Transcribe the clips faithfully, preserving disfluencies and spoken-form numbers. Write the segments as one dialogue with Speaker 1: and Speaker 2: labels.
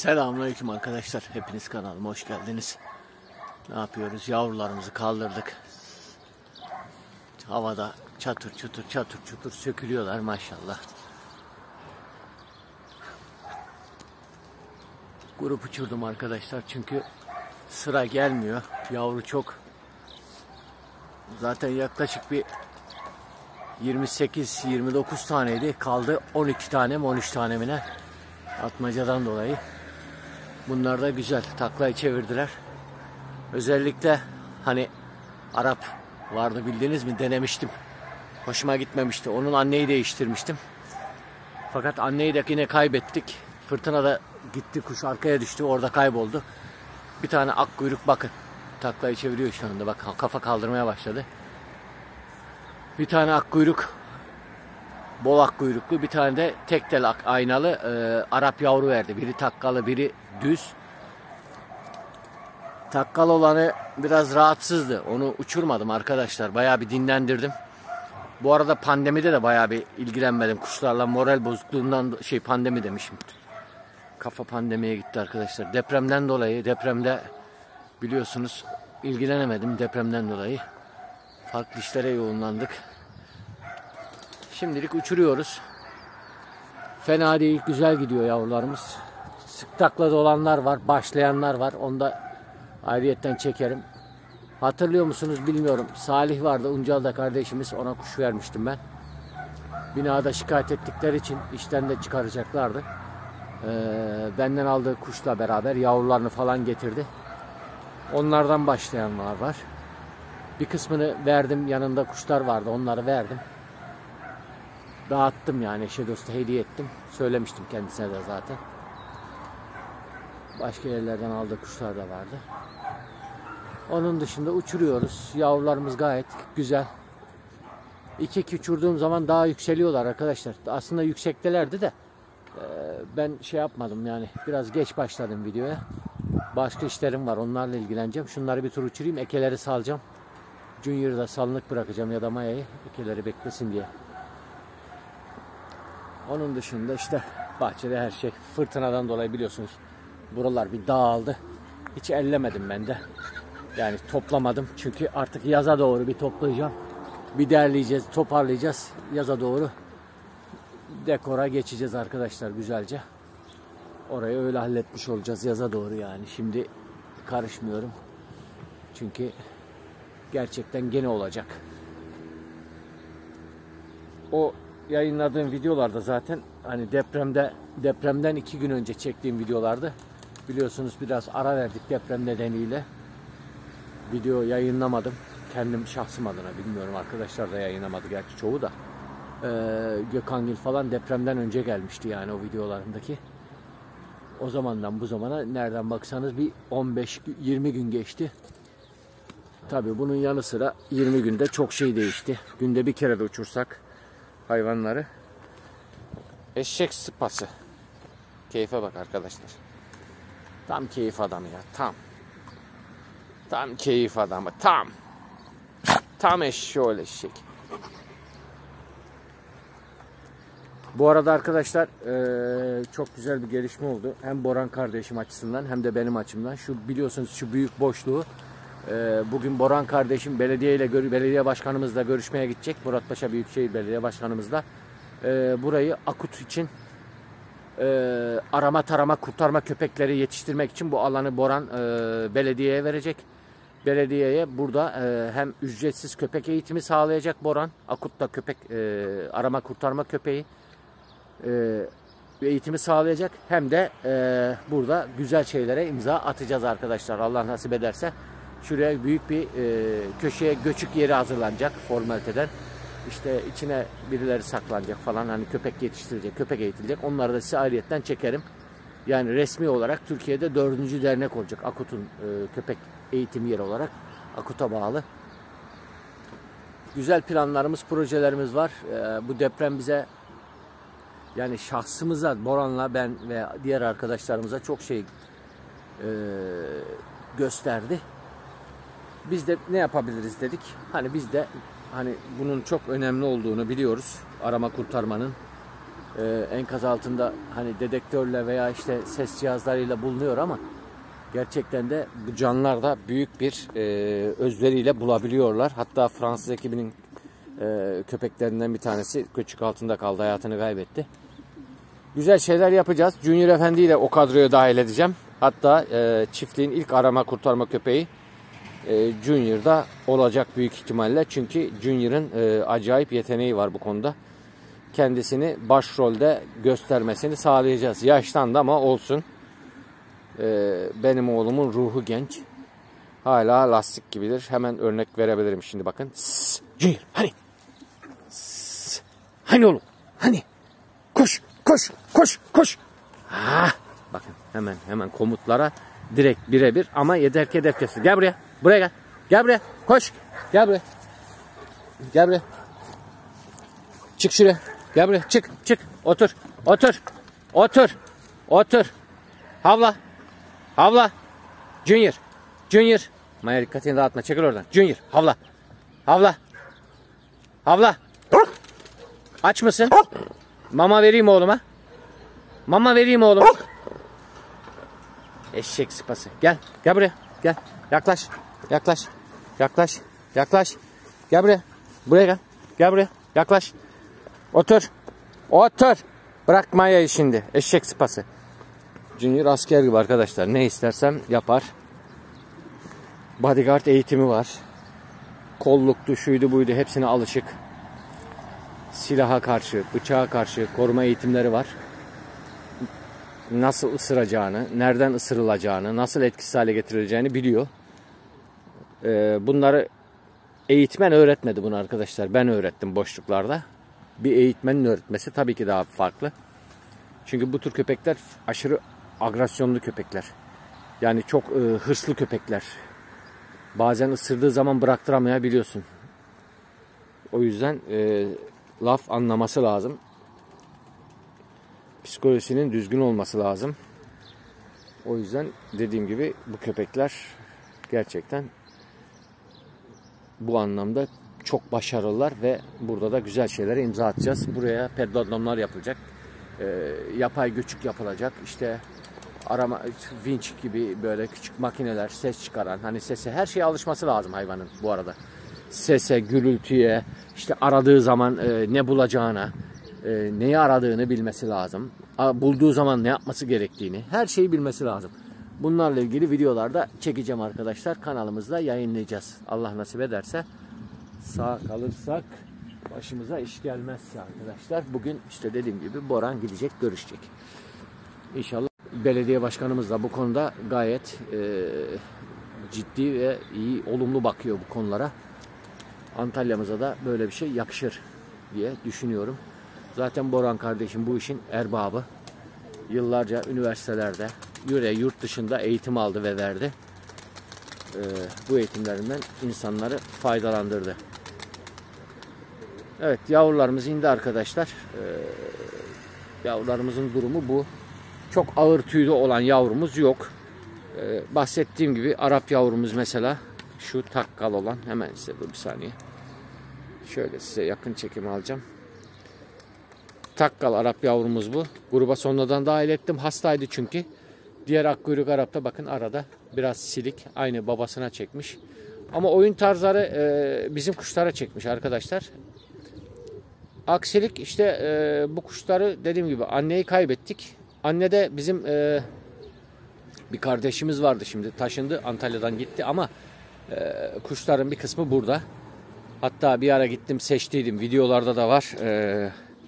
Speaker 1: Selamünaleyküm arkadaşlar. Hepiniz kanalıma hoş geldiniz. Ne yapıyoruz? Yavrularımızı kaldırdık. Havada çatır çutur çatır çutur sökülüyorlar maşallah. Grup uçurdum arkadaşlar çünkü sıra gelmiyor. Yavru çok. Zaten yaklaşık bir yirmi sekiz yirmi dokuz taneydi. Kaldı on iki tane mi on üç tane mi ne? Atmacadan dolayı. Bunlar da güzel. Taklayı çevirdiler. Özellikle hani Arap vardı, bildiniz mi? Denemiştim. Hoşuma gitmemişti. Onun anneyi değiştirmiştim. Fakat anneyi de yine kaybettik. Fırtınada gitti, kuş arkaya düştü. Orada kayboldu. Bir tane ak kuyruk bakın. Taklayı çeviriyor şu anda. Bak kafa kaldırmaya başladı. Bir tane ak kuyruk, bol ak kuyruklu, bir tane de tek tel ak, aynalı e, Arap yavru verdi. Biri takkalı, biri düz. Takkalı olanı biraz rahatsızdı. Onu uçurmadım arkadaşlar. Bayağı bir dinlendirdim. Bu arada pandemide de bayağı bir ilgilenmedim kuşlarla. Moral bozukluğundan şey pandemi demişim. Kafa pandemiye gitti arkadaşlar. Depremden dolayı, depremde biliyorsunuz ilgilenemedim depremden dolayı. Farklı işlere yoğunlandık. Şimdilik uçuruyoruz. Fena değil, güzel gidiyor yavrularımız. Sık taklada olanlar var, başlayanlar var. Onu da ayrıyetten çekerim. Hatırlıyor musunuz bilmiyorum. Salih vardı, Uncal'da kardeşimiz. Ona kuş vermiştim ben. Binada şikayet ettikleri için işten de çıkaracaklardı. Ee, benden aldığı kuşla beraber yavrularını falan getirdi. Onlardan başlayanlar var. Bir kısmını verdim. Yanında kuşlar vardı. Onları verdim. Dağıttım yani. Eşe dosta hediye ettim. Söylemiştim kendisine de zaten. Başka yerlerden aldığı kuşlar da vardı. Onun dışında uçuruyoruz. Yavrularımız gayet güzel. İki iki uçurduğum zaman daha yükseliyorlar arkadaşlar. Aslında yüksektelerdi de ben şey yapmadım yani. Biraz geç başladım videoya. Başka işlerim var. Onlarla ilgileneceğim. Şunları bir tur uçurayım. Ekeleri salacağım. Junior'da salınık bırakacağım ya da mayayı. Ekeleri beklesin diye. Onun dışında işte bahçede her şey. Fırtınadan dolayı biliyorsunuz buralar bir dağıldı. Hiç ellemedim ben de. Yani toplamadım. Çünkü artık yaza doğru bir toplayacağım. Bir derleyeceğiz, toparlayacağız. Yaza doğru dekora geçeceğiz arkadaşlar güzelce. Orayı öyle halletmiş olacağız yaza doğru yani. Şimdi karışmıyorum. Çünkü gerçekten gene olacak. O yayınladığım videolarda zaten hani depremde depremden iki gün önce çektiğim videolardı. Biliyorsunuz biraz ara verdik deprem nedeniyle. Video yayınlamadım. Kendim şahsım adına, bilmiyorum arkadaşlar da yayınlamadı gerçi çoğu da. Ee, Gökhangil falan depremden önce gelmişti yani o videolarındaki. O zamandan bu zamana nereden baksanız bir on beş yirmi gün geçti. Tabii bunun yanı sıra yirmi günde çok şey değişti. Günde bir kere de uçursak hayvanları. Eşek sıpası. Keyfe bak arkadaşlar. Tam keyif adamı ya. Tam. Tam keyif adamı. Tam. Tam eşşoğlu eşek. Bu arada arkadaşlar ee, çok güzel bir gelişme oldu. Hem Boran kardeşim açısından hem de benim açımdan. Şu biliyorsunuz şu büyük boşluğu e, bugün Boran kardeşim belediye ile belediye başkanımızla görüşmeye gidecek. Muratpaşa Büyükşehir Belediye Başkanımızla. E, burayı akut için e, arama tarama kurtarma köpekleri yetiştirmek için bu alanı Boran e, belediyeye verecek. Belediyeye burada e, hem ücretsiz köpek eğitimi sağlayacak Boran. Akutta köpek e, arama kurtarma köpeği e, eğitimi sağlayacak. Hem de e, burada güzel şeylere imza atacağız arkadaşlar. Allah nasip ederse. Şuraya büyük bir e, köşeye göçük yeri hazırlanacak formaliteden. İşte içine birileri saklanacak falan. Hani köpek yetiştirilecek, köpek eğitilecek. Onları da size ayrıyetten çekerim. Yani resmi olarak Türkiye'de dördüncü dernek olacak. Akut'un e, köpek eğitim yeri olarak Akut'a bağlı. Güzel planlarımız, projelerimiz var. E, bu deprem bize yani şahsımıza, Boran'la ben ve diğer arkadaşlarımıza çok şey e, gösterdi. Biz de ne yapabiliriz dedik. Hani biz de hani bunun çok önemli olduğunu biliyoruz. Arama kurtarmanın. e, enkaz altında hani dedektörle veya işte ses cihazlarıyla bulunuyor ama gerçekten de bu canlılar da büyük bir e, özveriyle bulabiliyorlar. Hatta Fransız ekibinin e, köpeklerinden bir tanesi küçük altında kaldı, hayatını kaybetti. Güzel şeyler yapacağız. Junior Efendi'yi de o kadroya dahil edeceğim. Hatta e, çiftliğin ilk arama kurtarma köpeği e, Junior'da olacak büyük ihtimalle. Çünkü Junior'ın e, acayip yeteneği var bu konuda. Kendisini başrolde göstermesini sağlayacağız. Yaşlandı ama olsun. E, benim oğlumun ruhu genç. Hala lastik gibidir. Hemen örnek verebilirim şimdi bakın. Sss, Junior hani. Sss, hani oğlum hani. Koş koş koş koş. Ah, bakın hemen hemen komutlara direkt birebir ama yedek hedef kesin. Gel buraya. Buraya gel. Gel buraya. Koş. Gel buraya. Gel buraya. Çık şuraya. Gel buraya. Çık. Çık. Otur. Otur. Otur. Otur. Havla. Havla. Junior. Junior. Maya dikkatini dağıtma. Çekil oradan. Junior. Havla. Havla. Havla. Aç mısın? Mama vereyim oğluma. Mama vereyim oğluma. Eşek sıpası. Gel. Gel buraya. Gel. Yaklaş. Yaklaş. Yaklaş. Yaklaş. Gel buraya. Buraya gel. Gel buraya. Yaklaş. Otur. Otur. Bırak Maya'yı şimdi. Eşek sıpası. Junior asker gibi arkadaşlar. Ne istersem yapar. Bodyguard eğitimi var. Kolluktu, şuydu buydu. Hepsine alışık. Silaha karşı, bıçağa karşı koruma eğitimleri var. Nasıl ısıracağını, nereden ısırılacağını, nasıl etkisiz hale getirileceğini biliyor. Ee, bunları eğitmen öğretmedi bunu arkadaşlar. Ben öğrettim boşluklarda. Bir eğitmenin öğretmesi tabii ki daha farklı. Çünkü bu tür köpekler aşırı agresyonlu köpekler. Yani çok e, hırslı köpekler. Bazen ısırdığı zaman bıraktıramayabiliyorsun. O yüzden e, laf anlaması lazım. Psikolojisinin düzgün olması lazım. O yüzden dediğim gibi bu köpekler gerçekten bu anlamda çok başarılılar ve burada da güzel şeylere imza atacağız. Buraya pedodromlar yapılacak. E, yapay göçük yapılacak. İşte arama, vinç gibi böyle küçük makineler, ses çıkaran, hani sese, her şeye alışması lazım hayvanın bu arada. Sese, gürültüye, işte aradığı zaman e, ne bulacağına, e, neyi aradığını bilmesi lazım. Bulduğu zaman ne yapması gerektiğini, her şeyi bilmesi lazım. Bunlarla ilgili videolarda çekeceğim arkadaşlar. Kanalımızda yayınlayacağız. Allah nasip ederse, sağ kalırsak, başımıza iş gelmezse arkadaşlar. Bugün işte dediğim gibi Boran gidecek, görüşecek. İnşallah belediye başkanımız da bu konuda gayet e, ciddi ve iyi, olumlu bakıyor bu konulara. Antalya'mıza da böyle bir şey yakışır diye düşünüyorum. Zaten Boran kardeşim bu işin erbabı. Yıllarca üniversitelerde, yurt dışında eğitim aldı ve verdi. Ee, bu eğitimlerinden insanları faydalandırdı. Evet, yavrularımız indi arkadaşlar. Ee, yavrularımızın durumu bu. Çok ağır tüylü olan yavrumuz yok. Ee, bahsettiğim gibi Arap yavrumuz mesela. Şu takkal olan, hemen size bir saniye. Şöyle size yakın çekim alacağım. Takkal Arap yavrumuz bu. Gruba sonradan dahil ettim. Hastaydı çünkü. Diğer akkuyruk Arap'ta bakın arada biraz silik. Aynı babasına çekmiş. Ama oyun tarzları e, bizim kuşlara çekmiş arkadaşlar. Aksilik işte e, bu kuşları dediğim gibi anneyi kaybettik. Anne de bizim e, bir kardeşimiz vardı, şimdi taşındı, Antalya'dan gitti ama e, kuşların bir kısmı burada. Hatta bir ara gittim seçtiydim, videolarda da var. E,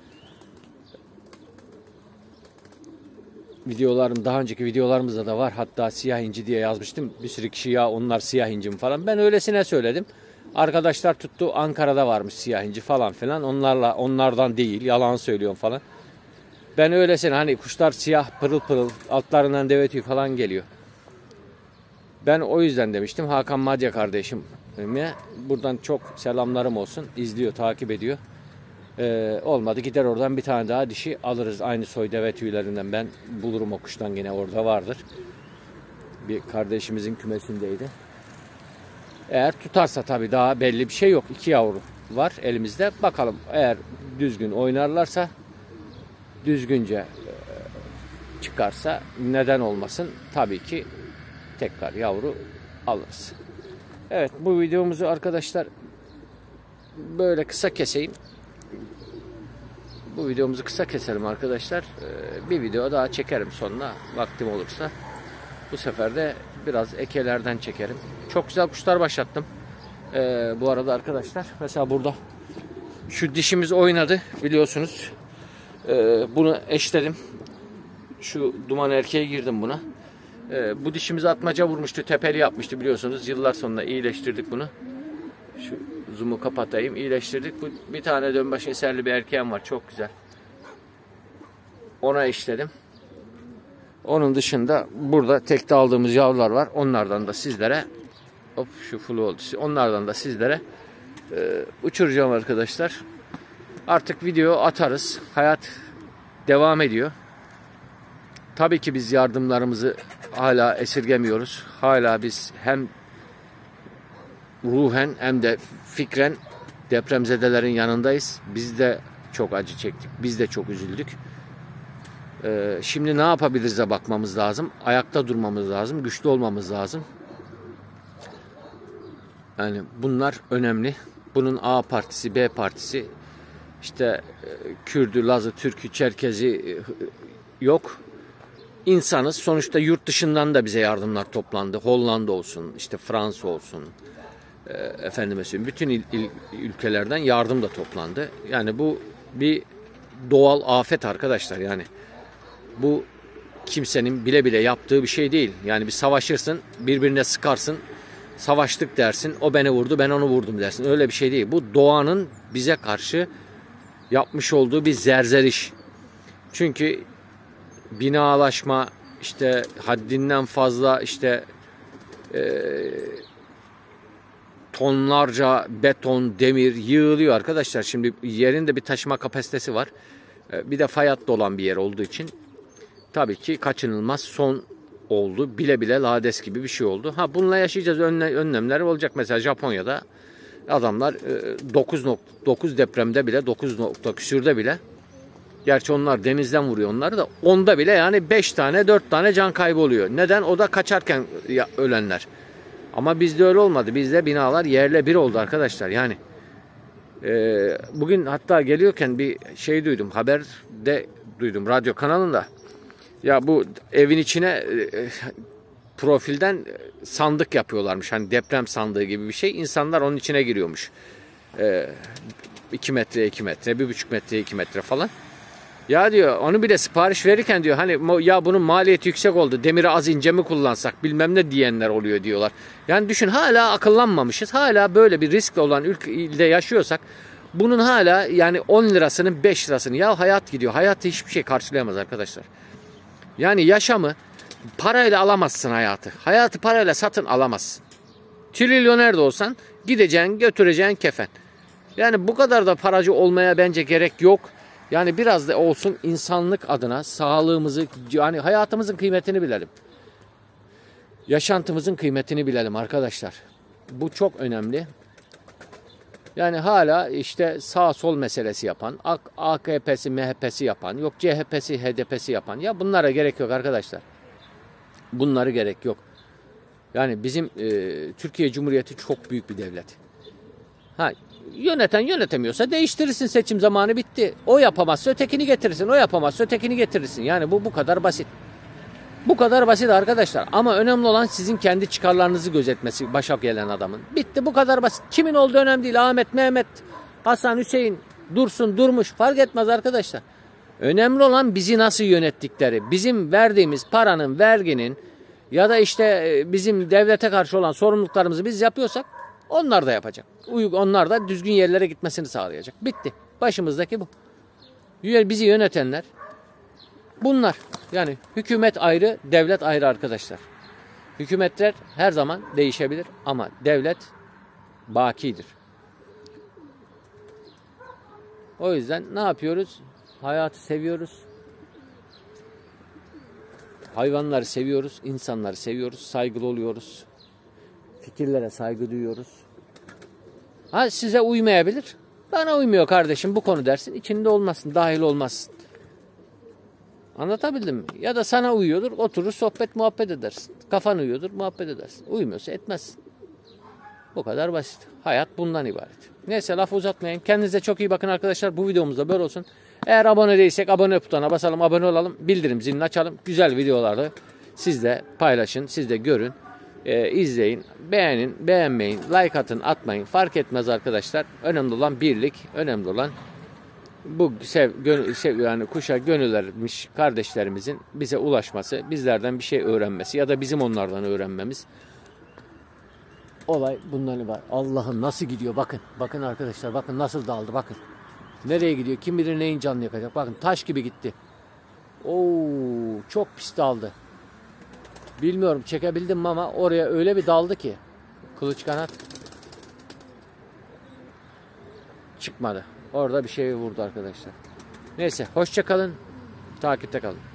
Speaker 1: videolarım, daha önceki videolarımızda da var. Hatta siyah inci diye yazmıştım. Bir sürü kişi ya onlar siyah incim falan. Ben öylesine söyledim. Arkadaşlar tuttu, Ankara'da varmış siyah inci falan filan. Onlarla, onlardan değil, yalan söylüyorum falan. Ben öylesine, hani kuşlar siyah pırıl pırıl, altlarından deve tüyü falan geliyor. Ben o yüzden demiştim. Hakan Madya kardeşim, buradan çok selamlarım olsun. İzliyor, takip ediyor. Ee, olmadı gider oradan bir tane daha dişi alırız. Aynı soy deve tüylerinden ben bulurum, o kuştan yine orada vardır. Bir kardeşimizin kümesindeydi. Eğer tutarsa tabii, daha belli bir şey yok. İki yavru var elimizde. Bakalım, eğer düzgün oynarlarsa düzgünce e, çıkarsa neden olmasın? Tabii ki tekrar yavru alırız. Evet, bu videomuzu arkadaşlar böyle kısa keseyim. Bu videomuzu kısa keselim arkadaşlar. Ee, bir video daha çekerim sonra vaktim olursa. Bu sefer de biraz ekelerden çekerim. Çok güzel kuşlar başlattım. Ee, bu arada arkadaşlar mesela burada şu dişimiz oynadı biliyorsunuz. Ee, bunu eşledim. Şu duman erkeğe girdim buna. Ee, bu dişimizi atmaca vurmuştu. Tepeli yapmıştı biliyorsunuz. Yıllar sonra iyileştirdik bunu. Şu zoom'u kapatayım. İyileştirdik. Bu bir tane dönbaş eserli bir erkeğim var. Çok güzel. Ona eşledim. Onun dışında burada tekte aldığımız yavrular var. Onlardan da sizlere hop şu flu oldu. Onlardan da sizlere e, uçuracağım arkadaşlar. Artık video atarız. Hayat devam ediyor. Tabii ki biz yardımlarımızı hala esirgemiyoruz. Hala biz hem ruhen hem de fikren depremzedelerin yanındayız. Biz de çok acı çektik. Biz de çok üzüldük. Ee, şimdi ne yapabiliriz'e bakmamız lazım. Ayakta durmamız lazım. Güçlü olmamız lazım. Yani bunlar önemli. Bunun A partisi, B partisi, işte Kürdü, Lazı, Türkü, Çerkezi yok. İnsanız. Sonuçta yurt dışından da bize yardımlar toplandı. Hollanda olsun, işte Fransa olsun, e, efendime söyleyeyim, bütün il, il, ülkelerden yardım da toplandı. Yani bu bir doğal afet arkadaşlar. Yani bu kimsenin bile bile yaptığı bir şey değil. Yani bir savaşırsın, birbirine sıkarsın, savaştık dersin, o beni vurdu, ben onu vurdum dersin. Öyle bir şey değil. Bu doğanın bize karşı yapmış olduğu bir zerzeriş. Çünkü binalaşma, işte haddinden fazla işte e, tonlarca beton, demir yığılıyor arkadaşlar. Şimdi yerin de bir taşıma kapasitesi var. E, bir de fay hattı olan bir yer olduğu için tabii ki kaçınılmaz son oldu. Bile bile lades gibi bir şey oldu. Ha, bununla yaşayacağız. Önle, önlemler olacak. Mesela Japonya'da adamlar dokuz nokta dokuz depremde bile, dokuz nokta küsürde bile, gerçi onlar denizden vuruyor onları da, onda bile yani beş tane dört tane can kaybı oluyor. Neden? O da kaçarken ölenler. Ama bizde öyle olmadı. Bizde binalar yerle bir oldu arkadaşlar. Yani e, bugün hatta geliyorken bir şey duydum. Haberde duydum, radyo kanalında. Ya bu evin içine e, profilden sandık yapıyorlarmış. Hani deprem sandığı gibi bir şey. İnsanlar onun içine giriyormuş. E, iki metre iki metre, bir buçuk metre iki metre falan. Ya diyor, onu bile sipariş verirken diyor hani ya bunun maliyeti yüksek oldu, demiri az ince mi kullansak bilmem ne diyenler oluyor diyorlar. Yani düşün, hala akıllanmamışız. Hala böyle bir riskli olan ülkede yaşıyorsak bunun hala yani on lirasının beş lirasını, ya hayat gidiyor. Hayatı hiçbir şey karşılayamaz arkadaşlar. Yani yaşamı parayla alamazsın hayatı. Hayatı parayla satın alamazsın. Trilyoner de olsan gideceksin, götüreceksin kefen. Yani bu kadar da paracı olmaya bence gerek yok. Yani biraz da olsun insanlık adına sağlığımızı, yani hayatımızın kıymetini bilelim. Yaşantımızın kıymetini bilelim arkadaşlar. Bu çok önemli. Yani hala işte sağ sol meselesi yapan, A K P'si, M H P'si yapan, yok C H P'si, H D P'si yapan. Ya bunlara gerek yok arkadaşlar. Bunlara gerek yok. Yani bizim e, Türkiye Cumhuriyeti çok büyük bir devlet. Ha, yöneten yönetemiyorsa değiştirirsin, seçim zamanı bitti. O yapamazsa ötekini getirirsin, o yapamazsa ötekini getirirsin. Yani bu bu kadar basit. Bu kadar basit arkadaşlar. Ama önemli olan sizin kendi çıkarlarınızı gözetmesi başa gelen adamın. Bitti, bu kadar basit. Kimin olduğu önemli değil. Ahmet, Mehmet, Hasan, Hüseyin, Dursun, Durmuş fark etmez arkadaşlar. Önemli olan bizi nasıl yönettikleri. Bizim verdiğimiz paranın, verginin ya da işte bizim devlete karşı olan sorumluluklarımızı biz yapıyorsak onlar da yapacak. Onlar da düzgün yerlere gitmesini sağlayacak. Bitti. Başımızdaki bu. Bizi yönetenler bunlar. Yani hükümet ayrı, devlet ayrı arkadaşlar. Hükümetler her zaman değişebilir ama devlet bakidir. O yüzden ne yapıyoruz? Hayatı seviyoruz. Hayvanları seviyoruz, insanları seviyoruz, saygılı oluyoruz. Fikirlere saygı duyuyoruz. Ha, size uymayabilir. Bana uymuyor kardeşim bu konu dersin. İçinde olmazsın, dahil olmazsın. Anlatabildim mi? Ya da sana uyuyordur, oturur sohbet muhabbet edersin. Kafan uyuyordur, muhabbet edersin. Uyumuyorsa etmezsin. Bu kadar basit. Hayat bundan ibaret. Neyse laf uzatmayın. Kendinize çok iyi bakın arkadaşlar. Bu videomuzda böyle olsun. Eğer abone değilsek abone butonuna basalım, abone olalım. Bildirim zilini açalım. Güzel videoları siz de paylaşın, siz de görün. Ee, izleyin, beğenin, beğenmeyin, like atın, atmayın. Fark etmez arkadaşlar. Önemli olan birlik, önemli olan bu sev, gönül, sev, yani kuşa gönül vermiş kardeşlerimizin bize ulaşması, bizlerden bir şey öğrenmesi ya da bizim onlardan öğrenmemiz. Olay bundan ibaret. Allah'ım nasıl gidiyor bakın. Bakın arkadaşlar bakın nasıl daldı bakın. Nereye gidiyor? Kim bilir neyin canını yakacak. Bakın taş gibi gitti. Oo, çok pis daldı. Bilmiyorum çekebildim mi ama oraya öyle bir daldı ki. Kılıç kanat. Çıkmadı. Orada bir şey vurdu arkadaşlar. Neyse hoşça kalın. Takipte kalın.